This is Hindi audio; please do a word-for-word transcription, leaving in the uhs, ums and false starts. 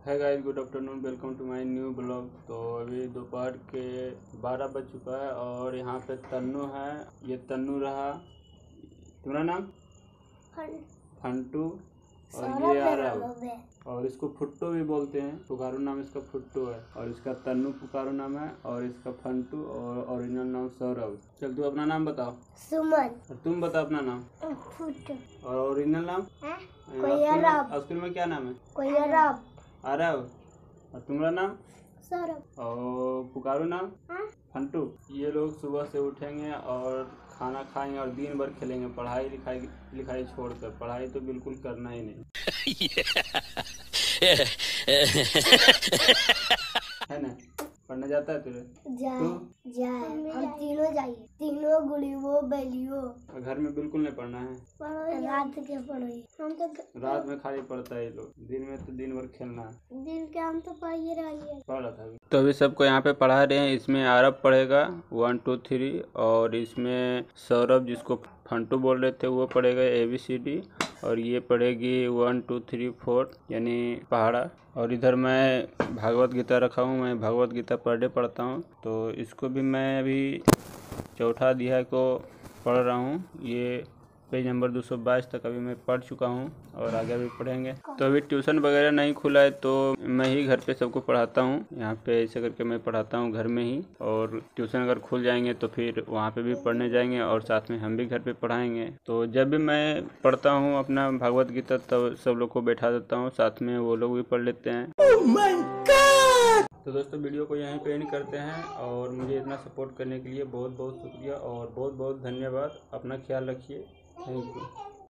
Hi guys, good afternoon, welcome to my new blog. तो अभी दोपहर के बारह बज चुका है और यहाँ पे तन्नू है। ये तन्नू रहा, तुम्हारा नाम फंटू और ये आरव और इसको फुट्टू भी बोलते हैं। पुकारू नाम इसका फुट्टू है और इसका तन्नू पुकारू नाम है और इसका फंटू और ओरिजिनल नाम सौरभ। चल तू अपना नाम बताओ। सुमन। और तुम बताओ अपना नाम। फुट्टू। और ओरिजिनल नाम? स्कूल में क्या नाम है? आरव। और तुम्हारा नाम? सौरभ। और पुकारू नाम? फंटू। ये लोग सुबह से उठेंगे और खाना खाएंगे और दिन भर खेलेंगे, पढ़ाई लिखाई लिखाई छोड़कर। पढ़ाई तो बिल्कुल करना ही नहीं है ना। पढ़ने जाता है तुझे? जाए जाए हम तीनों जाइए, तीनों गुड़ियों बैलियों। घर में बिल्कुल नहीं पढ़ना है। रात के पढ़ोई हम तो रात में खाली पढ़ता है ये लोग, दिन में तो दिन भर खेलना है। दिन के हम तो पढ़ ही रही पढ़ रहा था अभी। तो अभी सबको यहाँ पे पढ़ा रहे हैं। इसमें आरव पढ़ेगा वन टू थ्री और इसमें सौरभ जिसको फंटू बोल रहे थे वो पढ़ेगा ए बी सी डी और ये पढ़ेगी वन टू थ्री फोर यानी पहाड़ा। और इधर मैं भागवत गीता रखा हूँ, मैं भागवत गीता पर डे पढ़ता हूँ। तो इसको भी मैं अभी चौथा अध्याय को पढ़ रहा हूँ। ये पेज नंबर दो सौ बाईस तक अभी मैं पढ़ चुका हूँ और आगे भी पढ़ेंगे। तो अभी ट्यूशन वगैरह नहीं खुला है तो मैं ही घर पे सबको पढ़ाता हूँ। यहाँ पे ऐसे करके मैं पढ़ाता हूँ घर में ही, और ट्यूशन अगर खुल जाएंगे तो फिर वहाँ पे भी पढ़ने जाएंगे और साथ में हम भी घर पे पढ़ाएंगे। तो जब भी मैं पढ़ता हूँ अपना भागवत गीता तब सब लोग को बैठा देता हूँ, साथ में वो लोग भी पढ़ लेते हैं। oh my God! तो दोस्तों वीडियो को यहीं पे एंड करते हैं और मुझे इतना सपोर्ट करने के लिए बहुत बहुत शुक्रिया और बहुत बहुत धन्यवाद। अपना ख्याल रखिए। Thank you.